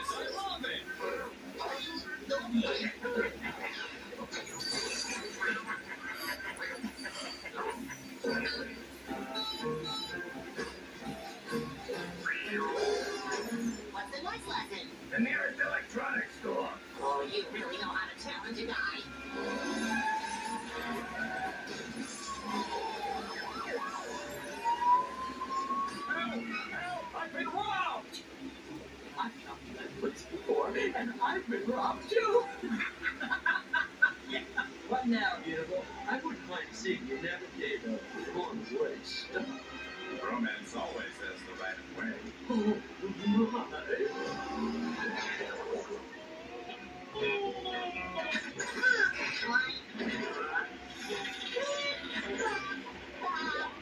What's the noise lesson? The nearest electronics store. Oh, you really know how to challenge a guy. Help! I've been robbed! I've shot that place before, and I've been robbed too! Yeah. What now, beautiful? I wouldn't mind seeing you navigate a long way stuff. Romance.